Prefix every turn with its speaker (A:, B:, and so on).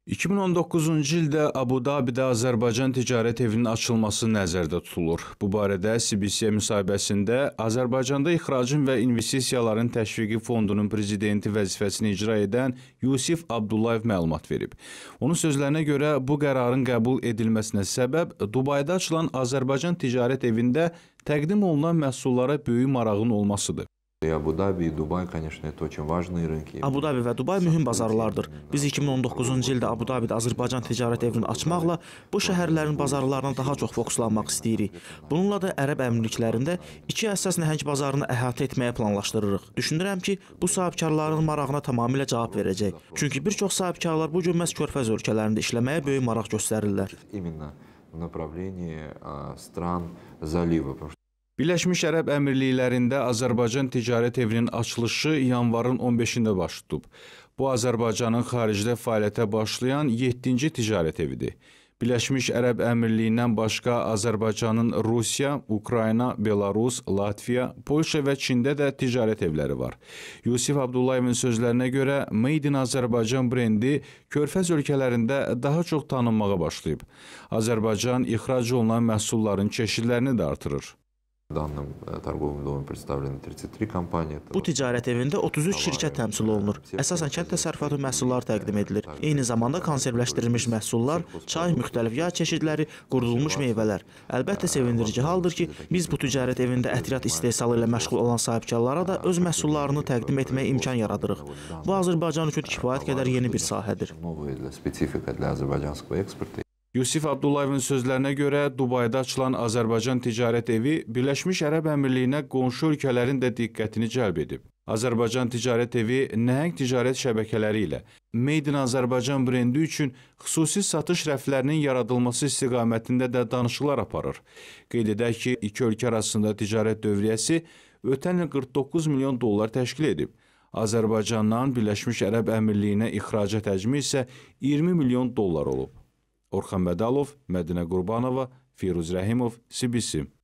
A: 2019-cu ildə Abu-Dabidə Azərbaycan ticarət evinin açılması nəzərdə tutulur. Bu barədə CBC müsahibəsində Azərbaycanda İxracın və İnvestisiyaların Təşviqi Fondunun prezidenti vəzifəsini icra edən Yusif Abdullayev məlumat verib. Onun sözlərinə görə bu qərarın qəbul edilməsinə səbəb Dubayda açılan Azərbaycan ticarət evində təqdim olunan məhsullara böyük marağın olmasıdır.
B: Abu-Dabi и Дубай, конечно, это очень важные рынки.
C: Abu-Dabi və Dubay mühüm bazarlardır. Biz 2019-cu ildə Abu-Dabidə Azərbaycan ticarət evini açmaqla bu şəhərlərin bazarlarına daha çox fokuslanmaq istəyirik. Bununla da Ərəb Əmirliklərində iki əsas nəhəng bazarını əhatə etməyə planlaşdırırıq. Düşünürəm ki, bu sahibkarların marağına tamamilə cavab verəcək. Çünki bir çox sahibkarlar bu gün məhz Körfəz ölkələrində işləməyə böyük maraq göstərirlər.
B: Именно в направлении стран залива.
A: Birləşmiş Ərəb Əmirliklərində Azərbaycan ticarət evinin açılışı yanvarın 15-də baş tutub. Bu, Azərbaycanın xaricdə fəaliyyətə başlayan 7-ci ticarət evidir. Birləşmiş Ərəb Əmirliyindən başqa Azərbaycanın Rusiya, Ukrayna, Belarus, Latviya, Polşa və Çində də ticarət evləri var. Yusif Abdullayevin sözlərinə görə Made in Azərbaycan brendi Körfəz ölkələrində daha çox tanınmağa başlayıb. Azərbaycan ixrac olunan məhsulların çeşidlərini də artırır.
B: В данном торговом доме представлены 33 компании.
C: Bu ticarət evində 33 şirkət təmsil olunur. Əsasən kənd təsərrüfatı məhsulları təqdim edilir. Eyni zamanda konservləşdirilmiş məhsullar, çay, müxtəlif yağ çeşidləri, qurudulmuş meyvələr. Əlbəttə sevindirici haldır ki, biz bu ticarət evində ətiyat istehsalı ilə məşğul olan sahibkarlara da öz məhsullarını təqdim etməyə imkan yaradırıq. Bu Azərbaycan üçün kifayət qədər yeni bir sahədir.
A: Yusif Abdullayevin sözlərinə görə Dubayda açılan Azərbaycan ticarət evi Birləşmiş Ərəb Əmirliyinə qonşu ölkələrin də diqqətini cəlb edib. Azərbaycan ticarət evi nəhəng ticarət şəbəkələri ilə Made in Azərbaycan brendi üçün xüsusi satış rəflərinin yaradılması istiqamətində də danışıqlar aparır. Qeyd edək ki, iki ölkə arasında ticarət dövriyyəsi ötən il 49 milyon dollar təşkil edib. Azərbaycandan Birləşmiş Ərəb Əmirliyinə ixracat həcmi isə 20 milyon dollar olub. Orxan Bədalov, Mədinə Qurbanova, Firuz Rəhimov, CBC.